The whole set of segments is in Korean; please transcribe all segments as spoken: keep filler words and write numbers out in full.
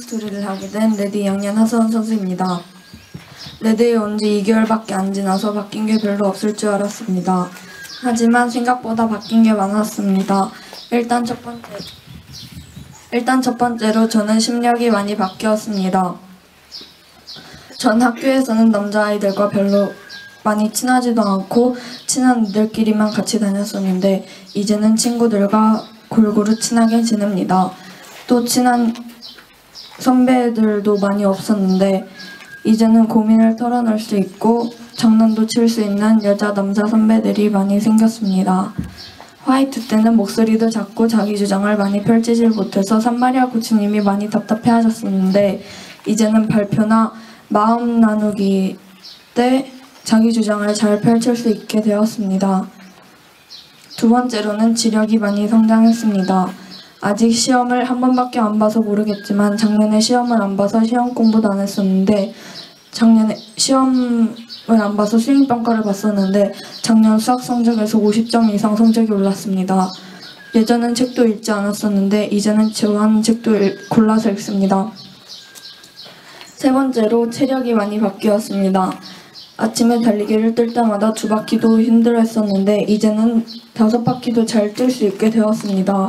스토리를 하게 된 레드 이 학년 하수원 선수입니다. 레드에 온 지 이 개월밖에 안 지나서 바뀐 게 별로 없을 줄 알았습니다. 하지만 생각보다 바뀐 게 많았습니다. 일단 첫 번째, 일단 첫 번째로 저는 심력이 많이 바뀌었습니다. 전 학교에서는 남자아이들과 별로 많이 친하지도 않고 친한 애들끼리만 같이 다녔었는데 이제는 친구들과 골고루 친하게 지냅니다. 또 친한 선배들도 많이 없었는데 이제는 고민을 털어놓을 수 있고 장난도 칠 수 있는 여자 남자 선배들이 많이 생겼습니다. 화이트 때는 목소리도 작고 자기 주장을 많이 펼치질 못해서 산마리아 코치님이 많이 답답해하셨었는데 이제는 발표나 마음 나누기 때 자기 주장을 잘 펼칠 수 있게 되었습니다. 두 번째로는 지력이 많이 성장했습니다. 아직 시험을 한 번밖에 안 봐서 모르겠지만 작년에 시험을 안 봐서 시험 공부도 안 했었는데 작년에 시험을 안 봐서 수행평가를 봤었는데 작년 수학 성적에서 오십 점 이상 성적이 올랐습니다. 예전엔 책도 읽지 않았었는데 이제는 좋아하는 책도 읽, 골라서 읽습니다. 세 번째로 체력이 많이 바뀌었습니다. 아침에 달리기를 뛸 때마다 두 바퀴도 힘들어했었는데 이제는 다섯 바퀴도 잘 뛸 수 있게 되었습니다.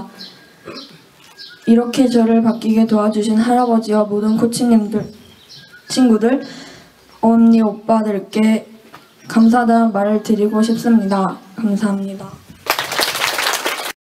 이렇게 저를 바뀌게 도와주신 할아버지와 모든 코치님들, 친구들, 언니, 오빠들께 감사하다는 말을 드리고 싶습니다. 감사합니다.